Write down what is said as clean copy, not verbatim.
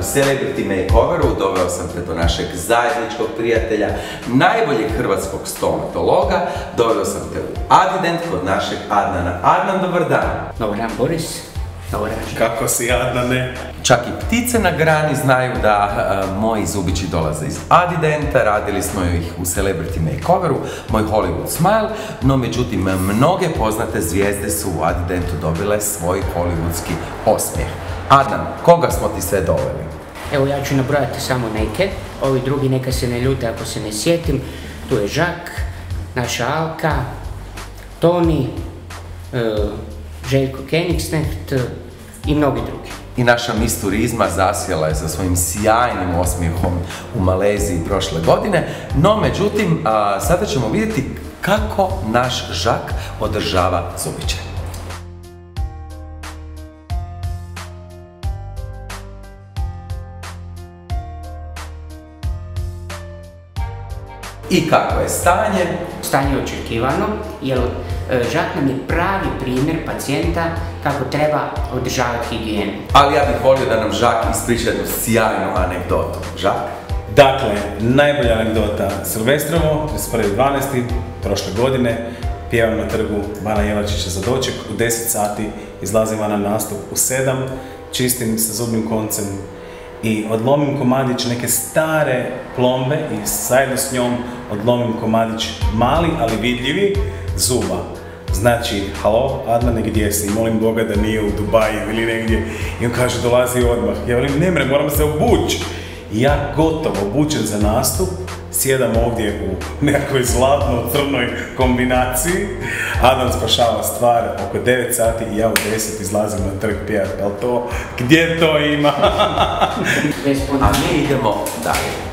u Celebrity Makeoveru doveo sam te do našeg zajedničkog prijatelja, najboljeg hrvatskog stomatologa, doveo sam te u Adident kod našeg Adnana. Adnan, dobar dan. Dobar dan, Boris. Dobar dan. Kako si, Adnane? Čak i ptice na grani znaju da moji zubići dolaze iz Adidenta, radili smo ih u Celebrity Makeoveru, moj Hollywood Smile, no međutim mnoge poznate zvijezde su u Adidentu dobile svoj hollywoodski osmijeh. Adnan, koga smo ti sve doveli? Evo, ja ću nabrojati samo neke, ovi drugi neka se ne ljute ako se ne sjetim. Tu je Žak, naša Alka, Toni, Željko Koenigsegg i mnogi drugi. I naša Miss Turizma zasjela je sa svojim sjajnim osmijehom u Maleziji prošle godine, no međutim, sada ćemo vidjeti kako naš Žak održava zubiće. I kako je stanje? Stanje je očekivano, jer Žak nam je pravi primjer pacijenta kako treba održavati higijenu. Ali ja bih volio da nam Žak ispriča jednu sjajnu anegdotu. Žak? Dakle, najbolja anegdota. Silvestrovo, 31.12. prošle godine, pjevam na trgu Bana Jelačića za doček, u 10 sati izlazim van na nastup, u 7 čistim sa zubnim koncem i odlomim komadić neke stare plombe i zajedno s njom odlomim komadić mali, ali vidljivi, zuba. Znači, halo, Adnane, gdje si? Molim Boga da nije u Dubaju ili negdje. I on kaže, dolazi odmah. Ja velim, ne mre, moram se obući. I ja gotovo obučen za nastup, sjedam ovdje u nekakvoj zlatno-crnoj kombinaciji. Adnan spašava stvar oko 9 sati i ja u 10 izlazim na trg pjevat. Ali to, gdje to ima? A mi idemo dalje.